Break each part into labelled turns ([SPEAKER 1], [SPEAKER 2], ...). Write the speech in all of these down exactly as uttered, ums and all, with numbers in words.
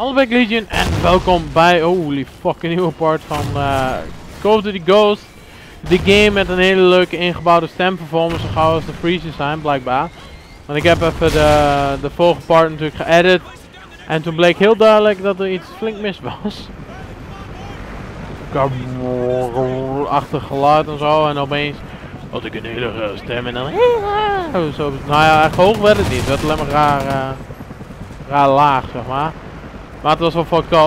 [SPEAKER 1] Hallo Legion en welkom bij holy fuck een nieuwe part van uh, Call of Duty Ghosts. De game met een hele leuke ingebouwde stemperformance, zo gauw als de freezes zijn blijkbaar. Want ik heb even de, de vorige part natuurlijk geëdit. En toen bleek heel duidelijk dat er iets flink mis was. Achtig geluid en zo en opeens had ik een hele uh, stem en dan zo, nou ja, echt hoog werd het niet, het werd alleen maar raar, uh, raar laag zeg maar. Maar het was wel fucked up.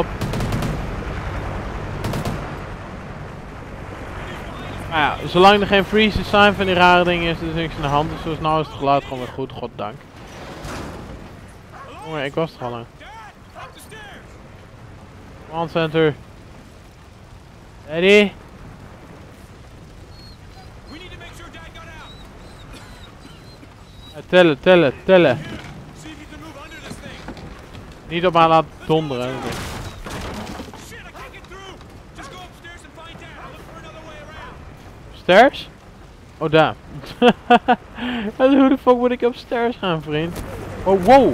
[SPEAKER 1] Maar ja, zolang er geen freezes zijn van die rare dingen is er dus niks aan de hand. Dus zoals nou is het geluid gewoon weer goed, goddank. Oh, ik was er al lang. Command center. Ready? Ja, tellen, tellen, tellen. Niet op mij laten donderen. Stairs? Oh, daar. Hoe de fuck moet ik upstairs gaan, vriend? Oh, wow.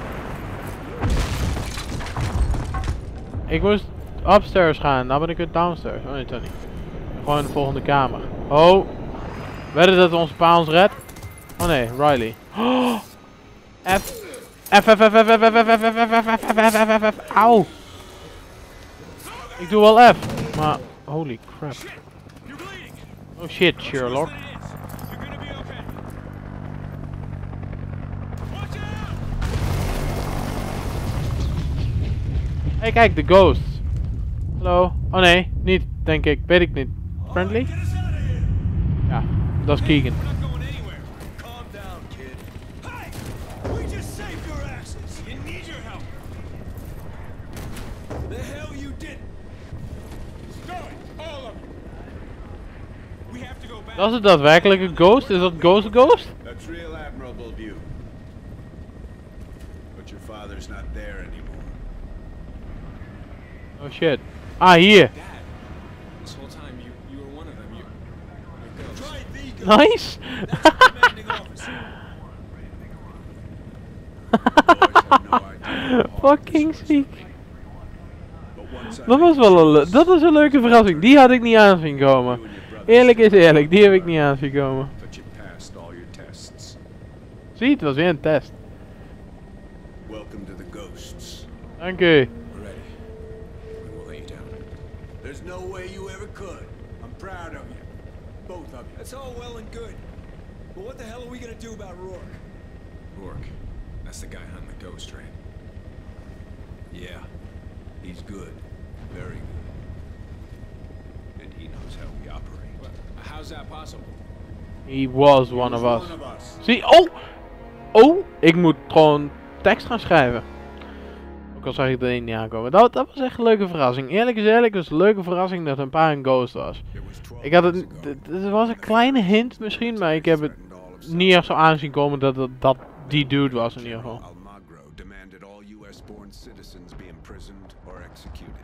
[SPEAKER 1] Ik moest upstairs gaan, nou ben ik weer downstairs. Oh nee, toch niet. Gewoon in de volgende kamer. Oh. Wedden dat onze pa ons redt? Oh nee, Riley. Oh. F. F, F, F, F, F, F, F, F, F, F, F, F, F, F, auw. Ik doe wel F, maar holy crap. Oh shit, Sherlock. Hey, kijk, de ghosts. Hallo? Oh nee, niet, denk ik. Weet ik niet. Friendly? Ja, dat is Keegan. Dat is het daadwerkelijke ghost? Is dat Ghost Ghost?
[SPEAKER 2] That's real admirable view. But your father's not there anymore.
[SPEAKER 1] Oh shit. Ah, hier.
[SPEAKER 3] This whole time you you were one of them. You
[SPEAKER 1] Nice. Fucking ziek. Dat was wel een, le dat was een leuke verrassing. Die had ik niet aan zien komen. Eerlijk is eerlijk, die heb ik niet aan zien komen. Zie, het was weer een test.
[SPEAKER 2] Welcome to the ghosts.
[SPEAKER 1] Dank u.
[SPEAKER 2] There's no way you ever could. I'm proud of you. Both of you.
[SPEAKER 3] That's all well and good. But what the hell are we gonna do about Rourke? Rourke. That's the guy hunting the ghost train.
[SPEAKER 2] Yeah. He's good. Very good. And he knows how we operate.
[SPEAKER 3] Well, how's that possible?
[SPEAKER 1] He was one of us.
[SPEAKER 2] One of us.
[SPEAKER 1] Zie, oh! Oh, ik moet gewoon tekst gaan schrijven. Ook al zag ik er niet aankomen. Dat, dat was echt een leuke verrassing. Eerlijk is eerlijk, het was een leuke verrassing dat een paar een ghost was. Ik had het, het was een kleine hint misschien, maar ik heb het niet echt zo aanzien komen dat het, dat die dude was in ieder geval.
[SPEAKER 2] Almagro demanded all U S-born citizens be imprisoned or executed.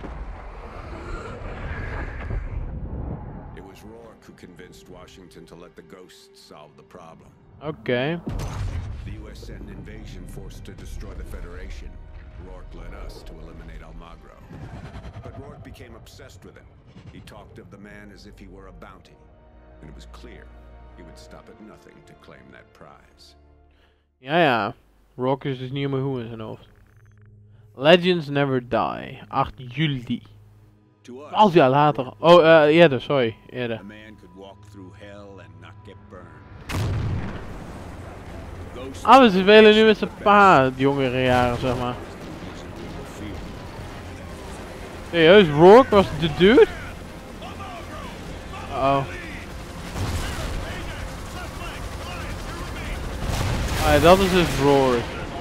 [SPEAKER 2] It was Rourke who convinced Washington to let the ghosts solve the problem.
[SPEAKER 1] Oké. Okay.
[SPEAKER 2] The U S sent an invasion force to destroy the Federation. Rourke led us to eliminate Almagro. But Rourke became obsessed with him. He talked of the man as if he were a bounty. And it was clear he would stop at nothing to claim that prize.
[SPEAKER 1] Ja, ja. Rourke is dus niet meer hoe in zijn hoofd. Legends never die. acht juli. twaalf jaar later. Oh, uh, eerder, sorry. Eerder.
[SPEAKER 2] A man could walk through hell and not get burned.
[SPEAKER 1] Ah, we spelen nu met z'n pa, het jongere jaren, zeg maar. Serieus, Rourke was de dude? Uh oh. Ah, dat is dus Rourke.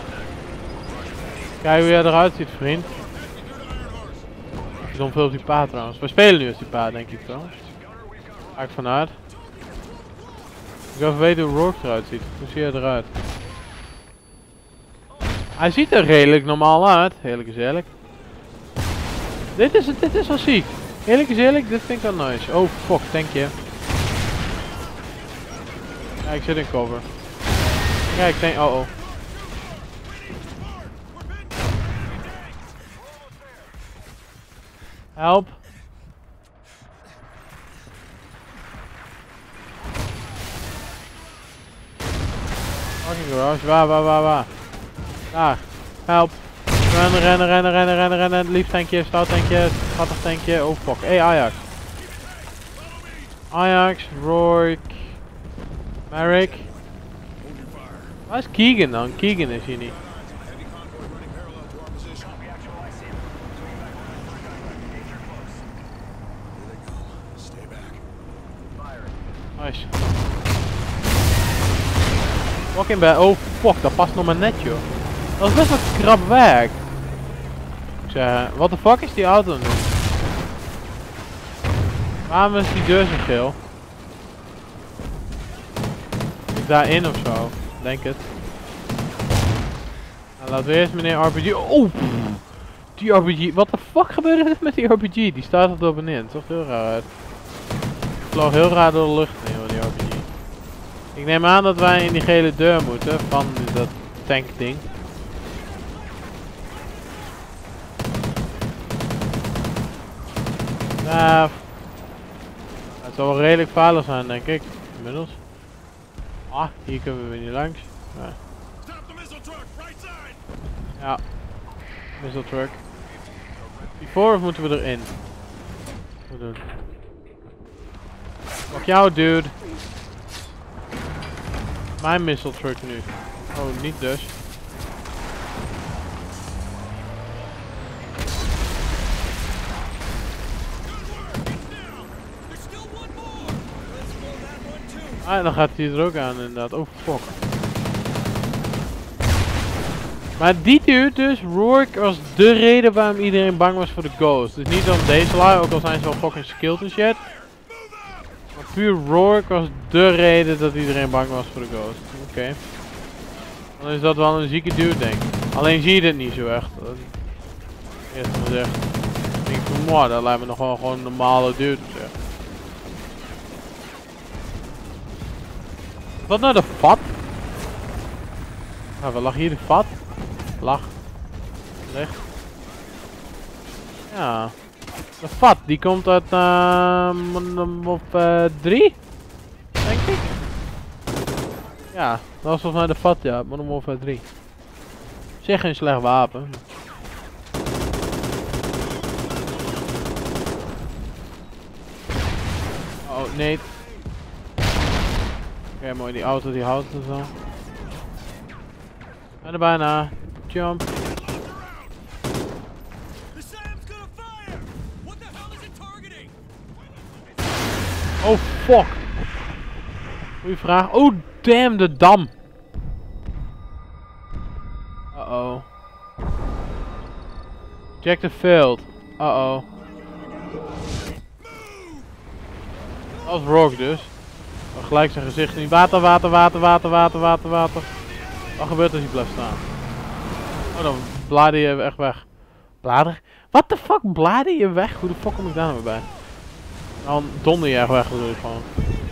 [SPEAKER 1] Kijk hoe jij eruit ziet, vriend. Ik doe veel op die pa trouwens. We spelen nu als die pa, denk ik trouwens. Ga ik vanuit. Ik wil even weten hoe Rourke eruit ziet. Hoe zie hij eruit? Hij ziet er redelijk normaal uit, eerlijk is eerlijk. Dit is, dit is wel ziek. Eerlijk is eerlijk, dit vind ik wel nice. Oh fuck, denk je. Ja, ik zit in cover. Ja, ik denk, oh oh. Help. Fucking garage. Waar, waar, waar, waar? Daar. Help. Rennen, rennen, rennen, rennen, rennen, rennen. Lief tankje, stout tankje, schattig tankje. Oh fuck. Hey Ajax. Ajax, Rourke. Merrick. Waar is Keegan dan? Keegan is hier niet. Nice. Fucking bad. Oh fuck, dat past nog maar net joh. Dat is best wel krap werk. Ik zeg, what the fuck is die auto nu? Waarom is die deur zo geel? Is daarin of zo? Denk het. Nou, laten we eerst meneer R P G. Oh! Die R P G. What the fuck gebeurde er met die R P G? Die staat er door beneden. Het zag heel raar uit. Ik vloog heel raar door de lucht heen hoor, die R P G. Ik neem aan dat wij in die gele deur moeten van dat tank ding. Nou, het zal wel redelijk veilig zijn denk ik, inmiddels. Ah, hier kunnen we weer niet langs. Ja. Ja, missile truck. Hiervoor of moeten we erin? Wat doen? Fuck jou dude. Mijn missile truck nu. Oh, niet dus. Ah, dan gaat hij er ook aan inderdaad. Oh fuck. Maar die dude dus, Rourke, was de reden waarom iedereen bang was voor de Ghost. Dus niet om deze lui, ook al zijn ze wel fucking skilled en shit. Maar puur Rourke was de reden dat iedereen bang was voor de Ghost. Oké. Okay. Dan is dat wel een zieke dude denk ik. Alleen zie je dit niet zo echt. Eerst maar zeggen. Ik denk van, moi, dat lijkt me nog wel gewoon een normale dude of zo. Wat nou de vat? Nou, waar lag hier de vat? Lag. Ligt. Ja. De vat, die komt uit uh, op uh, drie? Denk ik. Ja, dat was volgens mij de vat, ja. Modern Warfare drie. Zeg geen slecht wapen. Oh, nee. Oké, okay, mooi, die auto die houdt het zo. En er bijna. Jump. Oh fuck. Goeie vraag. Oh damn, de dam. Uh oh. Check the field. Uh oh. Dat was Rourke dus. Oh, gelijk zijn gezicht niet. Water, water, water, water, water, water, water. Wat gebeurt als hij blijft staan? Oh, dan blader je echt weg. Blader? What the fuck? Blader je weg? Hoe de fuck kom ik daar nou weer bij? Dan donder je echt weg, bedoel ik gewoon.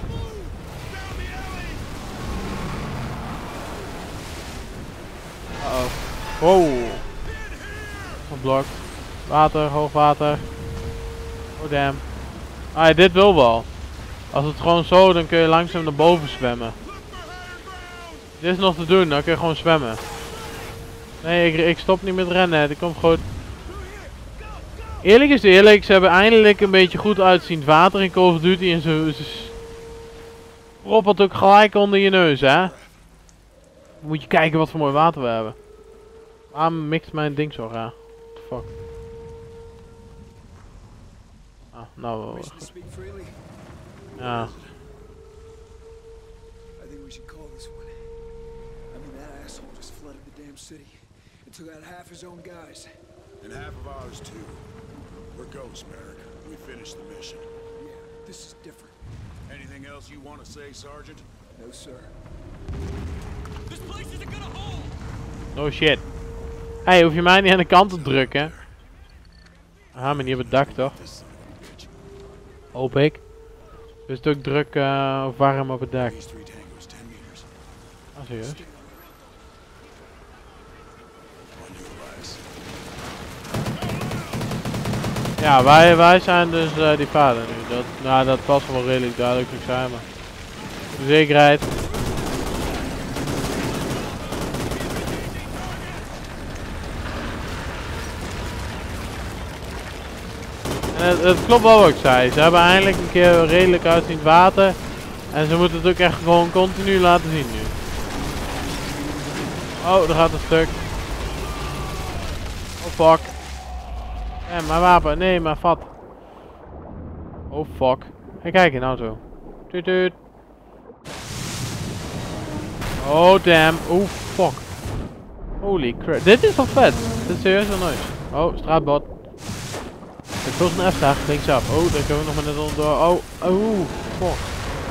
[SPEAKER 1] Uh oh. Wow. Geblok. Water, hoogwater. Oh damn. Ah, dit wil wel. Als het gewoon zo, dan kun je langzaam naar boven zwemmen. Dit is nog te doen, dan kun je gewoon zwemmen. Nee, ik, ik stop niet met rennen, dat komt goed. Eerlijk is eerlijk, ze hebben eindelijk een beetje goed uitziend water in Call of Duty en ze... ze proppelt ook gelijk onder je neus, hè. Moet je kijken wat voor mooi water we hebben. Waarom mixt mijn ding zo raar? What the fuck? Ah, nou wel. Ja.
[SPEAKER 4] Took out half his own guys. And half of ours too. We're Ghost, Merrick. We finished the mission. Yeah, this is different. Anything else you want to say, Sergeant? No, sir. This place isn't gonna hold!
[SPEAKER 1] No shit. Hey, hoef je mij niet aan de kant te drukken? Aha, maar niet op het dak toch? Hoop ik. Dus het ook druk uh, of warm op het dak. Ah, serieus? Ja, wij, wij zijn dus uh, die vader nu. Dat, nou, dat was wel redelijk duidelijk zijn, maar de zekerheid. En het, het klopt wel wat ik zei. Ze hebben eindelijk een keer redelijk uitziend water. En ze moeten het ook echt gewoon continu laten zien nu. Oh, er gaat een stuk. Oh fuck. En mijn wapen, nee, mijn vat. Oh fuck. Hey, kijk, een auto. Tuut tuut. Oh damn. Oh fuck. Holy crap. Dit is wel vet. Dit is serieus wel nice. Oh, straatbot. Het was een F-dag, linksaf. Oh, daar kunnen we nog maar net onderdoor. Oh, oh, fuck.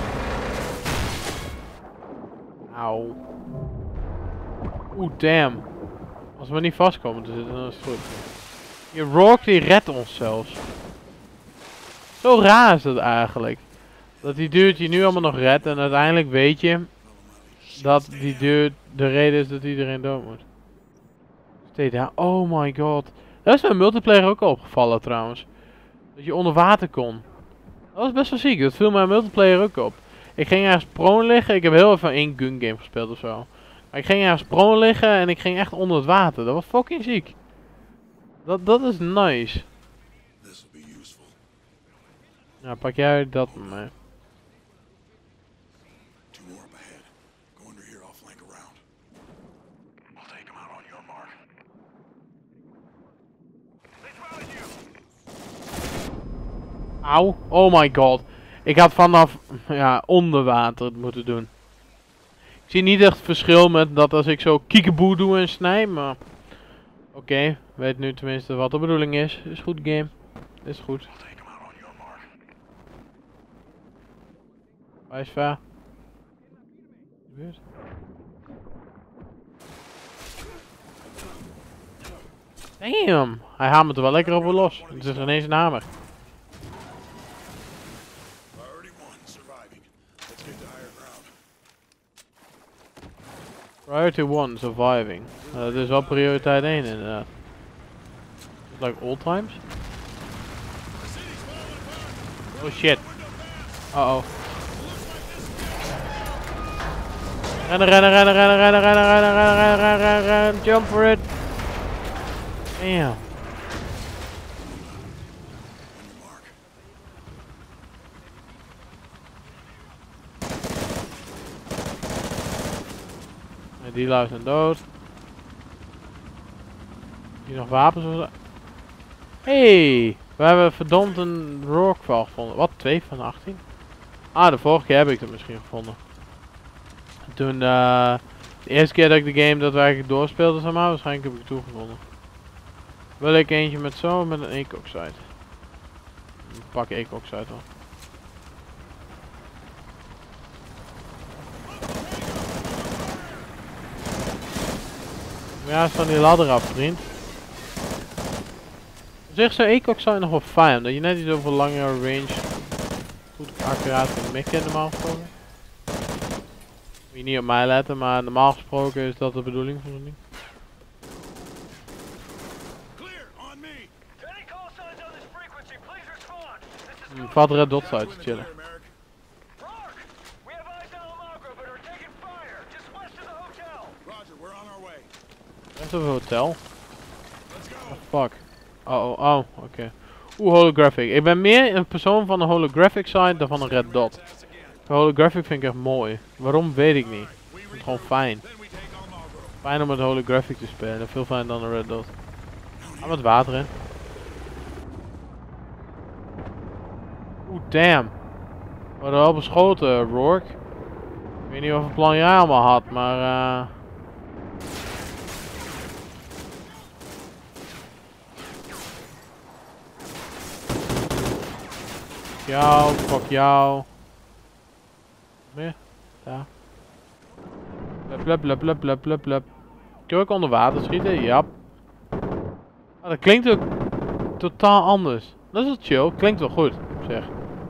[SPEAKER 1] Auw. Oeh, damn. Als we niet vastkomen te zitten, dan is het goed. Je Rourke die redt ons zelfs. Zo raar is dat eigenlijk. Dat die dude je nu allemaal nog redt en uiteindelijk weet je dat die dude de reden is dat iedereen dood moet. Stay down. Oh my god. Dat is mijn multiplayer ook al opgevallen trouwens. Dat je onder water kon. Dat was best wel ziek. Dat viel mijn multiplayer ook op. Ik ging ergens prone liggen. Ik heb heel even één gun game gespeeld of zo. Maar ik ging ergens prone liggen en ik ging echt onder het water. Dat was fucking ziek. Dat, dat is nice. Nou, pak jij dat mee. Auw, oh my god. Ik had vanaf, ja, onder water het moeten doen. Ik zie niet echt verschil met dat als ik zo kiekeboe doe en snij, maar... Oké, okay, weet nu tenminste wat de bedoeling is. Is goed game. Is goed. Waar is ver? Damn! Hij hamert er wel lekker over los. Het is ineens een hamer. Priority one, surviving. Uh, dat is wel prioriteit één inderdaad. It's like old times. Oh shit. Uh oh. Rennen, rennen, rennen, rennen, rennen, rennen, rennen, rennen, rennen, rennen, rennen, jump for it. Damn. Die lui zijn dood. Hier nog wapens of zo. Hey, we hebben verdomd een Rourke val gevonden. Wat? twee van achttien? Ah, de vorige keer heb ik het misschien gevonden. Toen, uh, de eerste keer dat ik de game dat we eigenlijk doorspeelden, zeg maar, waarschijnlijk heb ik het toegevonden. Wil ik eentje met zo, met een ecoxide. Pak ecoxide wel. Ja, is van die ladder af, vriend. Zeg zo, ecoxide nog wel fijn, omdat je net iets over langere range goed accuraat kunt mikken normaal gesproken. Moet je niet op mij letten, maar normaal gesproken is dat de bedoeling van het ding. Hmm, vat red dots uit te chillen. Rest of hotel? Oh, fuck. Oh, oh, oh, oké. Okay. Oeh, holographic. Ik ben meer een persoon van de holographic side dan van een red dot. De holographic vind ik echt mooi. Waarom weet ik niet. Ik vind het gewoon fijn. Fijn om met holographic te spelen. Veel fijner dan een red dot. Ga met water in. Oeh, damn. We worden wel beschoten, Rourke. Ik weet niet wat voor plan jij allemaal had, maar... Uh... jou, fuck jou. Meer? Ja. Blub, blub, blub, blub, blub, blub. Kun je ook onder water schieten? Ja. Ah, dat klinkt ook totaal anders. Dat is wel chill. Klinkt wel goed, zeg.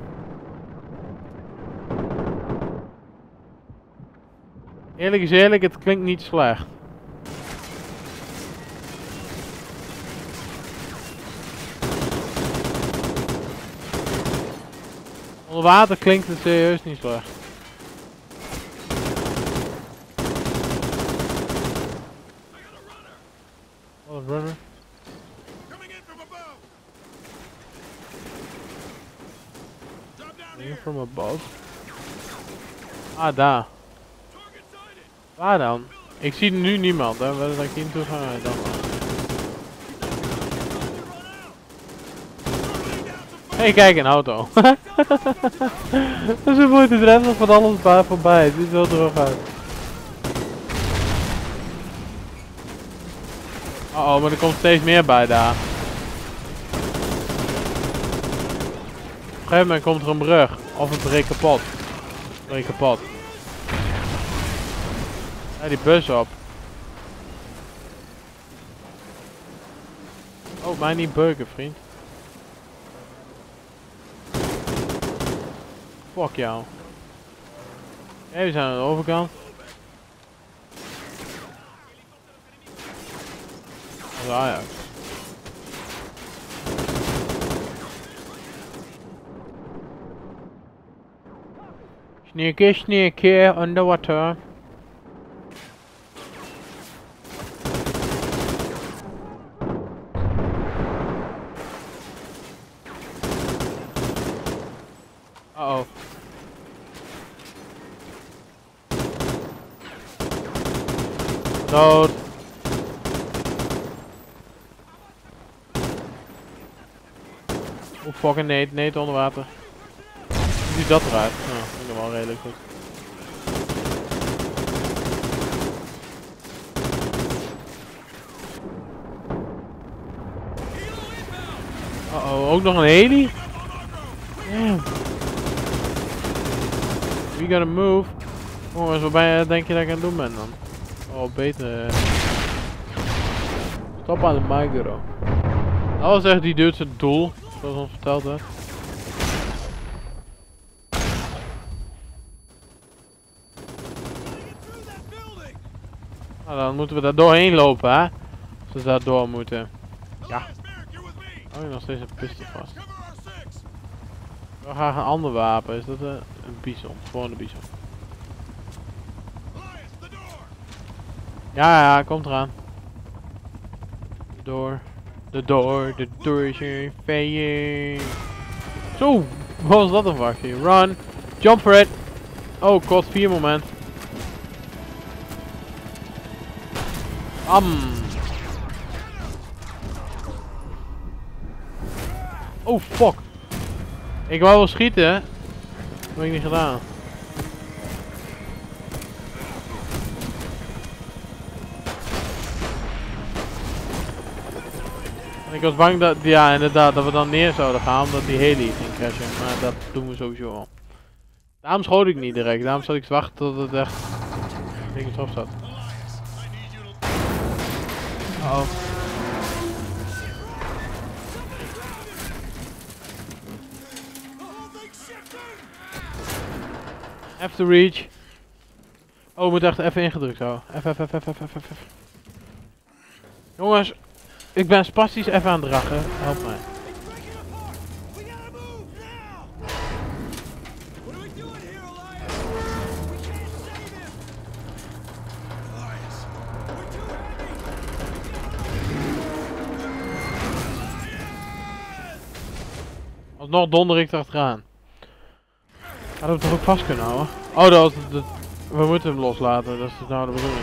[SPEAKER 1] Eerlijk is eerlijk, het klinkt niet slecht. Onder water klinkt het serieus niet slecht. Wat een runner. Coming from above. Ah, daar. Waar dan? Ik zie nu niemand, hè. Waar dat ik hier naartoe ga, dan wel. Hey, kijk, een auto. Dat is een mooi, het rent nog van alles bij voorbij. Het ziet wel droog uit. Oh, oh, maar er komt steeds meer bij daar. Op een gegeven moment komt er een brug. Of het breekt kapot. Het breekt kapot. Ja, die bus op. Oh, mij niet beuken, vriend. Fuck jou. Hey, we zijn aan de overkant. Dat is Ajax. Sneaky, sneaky, underwater. Uh-oh. Dood. Oh fucking nee, nee, onder water. Hoe ziet dat eruit? Nou, dat vind ik wel redelijk goed. Uh oh, ook nog een heli? Damn. We gotta move. Jongens, waarbij denk je dat ik aan het doen ben dan? Oh, beter. Stop aan de micro. Dat was echt die dude zijn doel, zoals ons verteld werd. Nou, dan moeten we daar doorheen lopen, hè? Als we daar door moeten. Ja. Oh, je nog steeds een pistool vast. Ik wil graag een ander wapen. Is dat een, een bison? Gewoon een bison. Ja, ja, komt eraan. De door. De door. De door is hier. Veeing. Zo! Wat was dat een vakje? Run! Jump for it! Oh, kost vier moment. Am. Oh fuck. Ik wou wel schieten, hè? Dat heb ik niet gedaan. En ik was bang dat, ja inderdaad, dat we dan neer zouden gaan omdat die heli ging crashen. Maar dat doen we sowieso al. Daarom schoot ik niet direct, daarom zat ik te wachten tot het echt dingetjes op zat. Uh oh. Have to reach. Oh, we moeten echt even ingedrukt zo. F, F, F, F, F, F, F, F. Jongens, ik ben spastisch even aan het dragen. Help mij. Alsnog donder ik erachteraan. Hadden we het toch ook vast kunnen houden? Oh, dat was het, het, we moeten hem loslaten, dat is dus nou de bedoeling.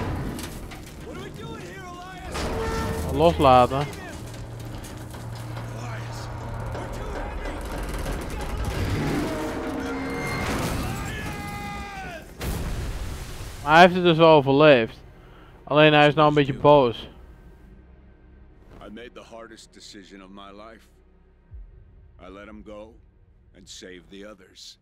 [SPEAKER 1] Loslaten. Maar hij heeft het dus wel overleefd. Alleen hij is nou een beetje boos.
[SPEAKER 2] I made the hardest decision of my life. I let him go and save the others.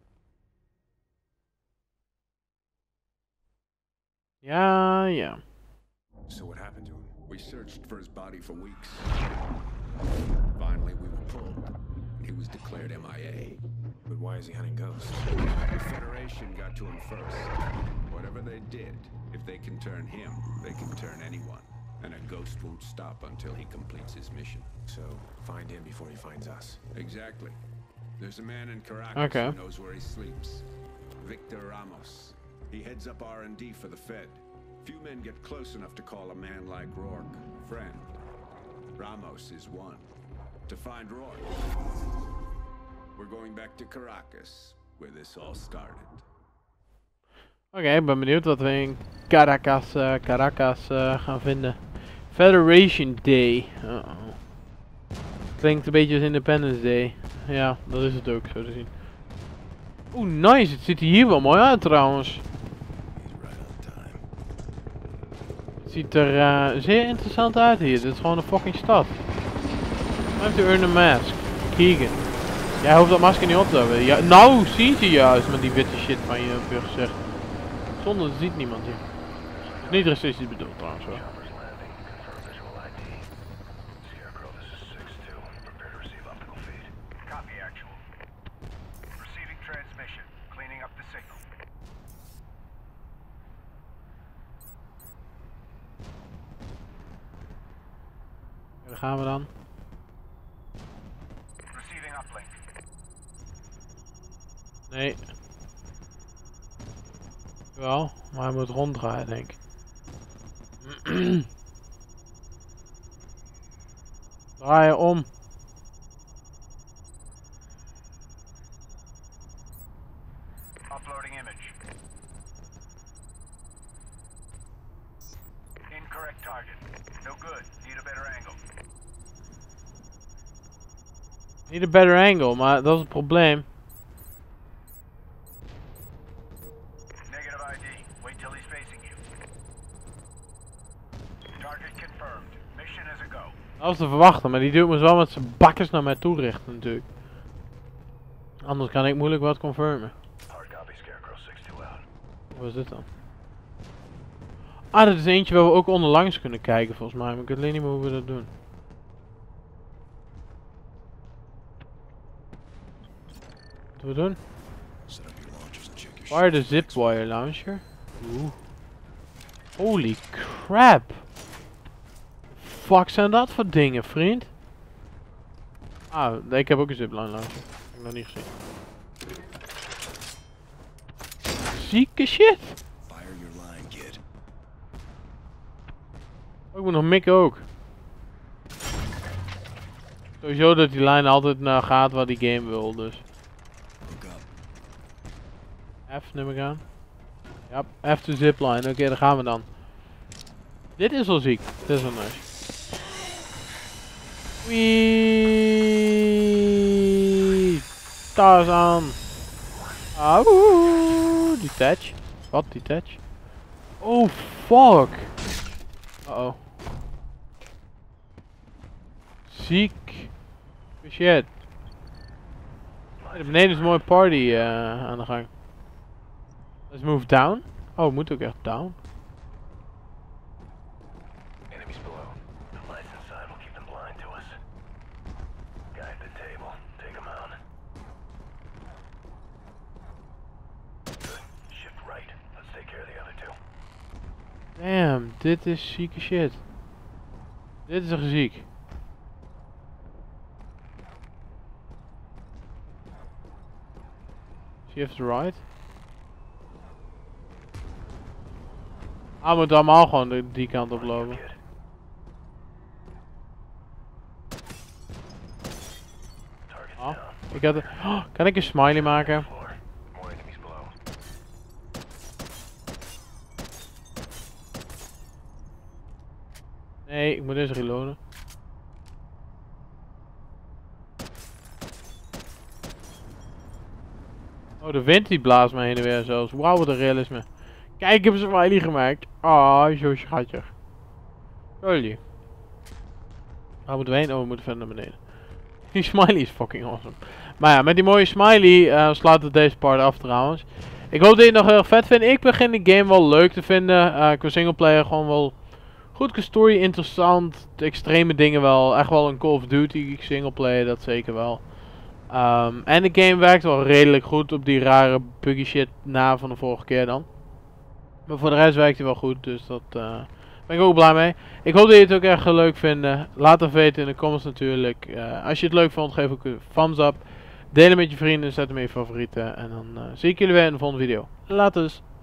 [SPEAKER 1] Ja, ja.
[SPEAKER 2] So what happened to him? We searched for his body for weeks. Finally, we were pulled. He was declared M I A.
[SPEAKER 3] But why is he hunting ghosts?
[SPEAKER 2] The Federation got to him first. Whatever they did, if they can turn him, they can turn anyone. And a ghost won't stop until he completes his mission.
[SPEAKER 3] So, find him before he finds us.
[SPEAKER 2] Exactly. There's a man in Caracas
[SPEAKER 1] Okay.
[SPEAKER 2] who knows where he sleeps. Victor Ramos. He heads up R and D for the Fed. Few men get close enough to call a man like Rourke a friend. Ramos is one. To find Rourke, we're going back to Caracas, where this all started.
[SPEAKER 1] Oké, okay, ik ben benieuwd wat we in Caracas, uh, Caracas uh, gaan vinden. Federation Day. Uh -oh. Klinkt een beetje als Independence Day. Ja, dat is het ook, zo te zien. Oeh, nice. Het ziet er hier wel mooi uit trouwens. Het ziet er uh, zeer interessant uit hier. Dit is gewoon een fucking stad. Time to earn a mask. Keegan. Jij hoeft dat masker niet op te hebben. Ja, nou, zie je juist met die witte shit van je op je gezicht. Zonder, dat ziet niemand hier. Niet racistisch bedoeld trouwens hoor. Daar gaan we dan. Nee. Wel, maar hij moet ronddraaien denk ik. Draaien om.
[SPEAKER 5] Uploading image. Incorrect target. No good. Need a better angle.
[SPEAKER 1] Need a better angle, maar dat is het probleem.
[SPEAKER 5] Negative I D. Wait till he's facing you. Target confirmed. Mission is a go.
[SPEAKER 1] Dat was te verwachten, maar die dude moest wel met zijn bakkers naar mij toe richten natuurlijk. Anders kan ik moeilijk wat confirmen. Wat is dit dan? Ah, dit is eentje waar we ook onderlangs kunnen kijken volgens mij, maar ik weet alleen niet meer hoe we dat doen. Wat we doen? Fire the zipwire launcher. Oeh. Holy crap. Fuck zijn dat voor dingen, vriend? Ah, ik heb ook een zipline launcher. Ik heb nog niet gezien. Zieke shit. Oh, ik moet nog mikken ook. Sowieso dat die lijn altijd naar gaat waar die game wil, dus. F neem ik aan. Ja, F to zipline. Oké, okay, daar gaan we dan. Dit is wel ziek. Dit is wel nice. Wee. Tarzan. Auw. Detach. Wat detach? Oh fuck. Uh oh. Ziek. Shit. Hey, beneden is een mooie party uh, aan de gang. Let's move down. Oh, moet ook echt down.
[SPEAKER 5] Enemies below. The lights inside will keep them blind to us. Guide the table. Take them out. Good. Shift right. Let's take care of the other two.
[SPEAKER 1] Damn, dit is zieke shit. Dit is echt ziek. Shift right. Ah, we moeten allemaal gewoon de, die kant op lopen. Oh, ik had een, oh, kan ik een smiley maken? Nee, ik moet eens reloaden. Oh, de wind die blaast me heen en weer zelfs. Wauw, wat een realisme. Kijk, ik heb een smiley gemaakt. Ah, oh, zo schattig. Sorry. Waar moeten we heen? Oh, we moeten verder naar beneden. Die smiley is fucking awesome. Maar ja, met die mooie smiley uh, slaat het deze part af trouwens. Ik hoop dat je het nog heel erg vet vindt. Ik begin de game wel leuk te vinden. Uh, qua singleplayer gewoon wel goed qua story, interessant. De extreme dingen wel. Echt wel een Call of Duty singleplayer, dat zeker wel. Um, en de game werkt wel redelijk goed op die rare buggy shit na van de vorige keer dan. Maar voor de rest werkt hij wel goed, dus dat uh, ben ik ook blij mee. Ik hoop dat je het ook erg leuk vindt. Laat het weten in de comments natuurlijk. Uh, als je het leuk vond, geef ook een thumbs up. Deel hem met je vrienden, zet hem in je favorieten. En dan uh, zie ik jullie weer in de volgende video. Later.